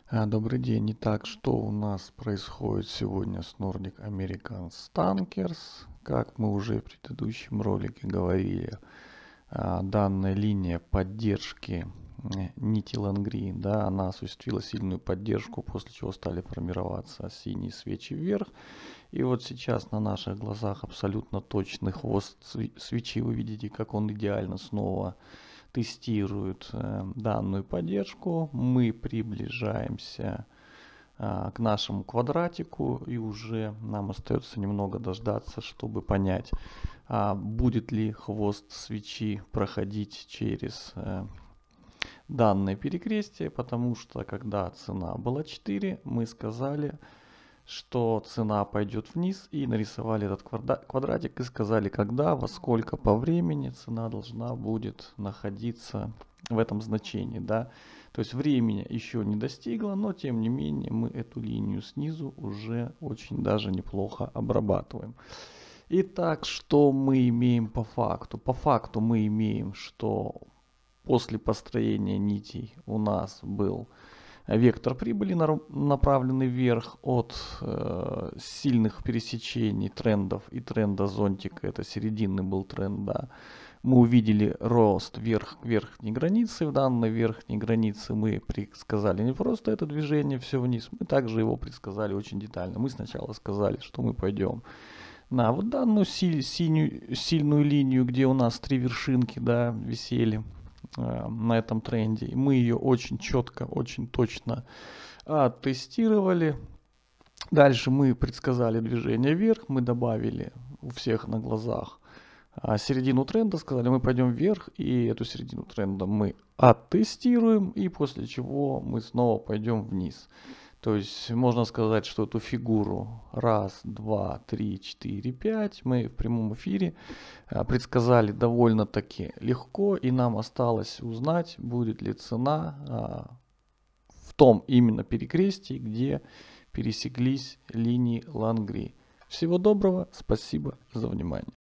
Добрый день. Итак, что у нас происходит сегодня с Nordic American Tankers? Как мы уже в предыдущем ролике говорили, данная линия поддержки нити Лангри, да, она осуществила сильную поддержку, после чего стали формироваться синие свечи вверх. И вот сейчас на наших глазах абсолютно точный хвост свечи. Вы видите, как он идеально снова тестирует данную поддержку. Мы приближаемся к нашему квадратику, и уже нам остается немного дождаться, чтобы понять, будет ли хвост свечи проходить через данное перекрестие, потому что когда цена была 4, мы сказали, что цена пойдет вниз, и нарисовали этот квадратик и сказали, когда, во сколько по времени цена должна будет находиться в этом значении, да. То есть времени еще не достигла, но тем не менее мы эту линию снизу уже очень даже неплохо обрабатываем. Итак, что мы имеем по факту? По факту мы имеем, что после построения нитей у нас был вектор прибыли направленный вверх от сильных пересечений трендов и тренда зонтика. Это серединный был тренд, да. Мы увидели рост вверх к верхней границе. В данной верхней границе мы предсказали не просто это движение все вниз, мы также его предсказали очень детально. Мы сначала сказали, что мы пойдем на вот данную сильную линию, где у нас три вершинки, да, висели на этом тренде. И мы ее очень четко, очень точно тестировали. Дальше мы предсказали движение вверх, мы добавили у всех на глазах середину тренда, сказали, мы пойдем вверх, и эту середину тренда мы оттестируем, и после чего мы снова пойдем вниз. То есть можно сказать, что эту фигуру 1, 2, 3, 4, 5 мы в прямом эфире предсказали довольно-таки легко, и нам осталось узнать, будет ли цена в том именно перекрестии, где пересеклись линии Лангри. Всего доброго, спасибо за внимание.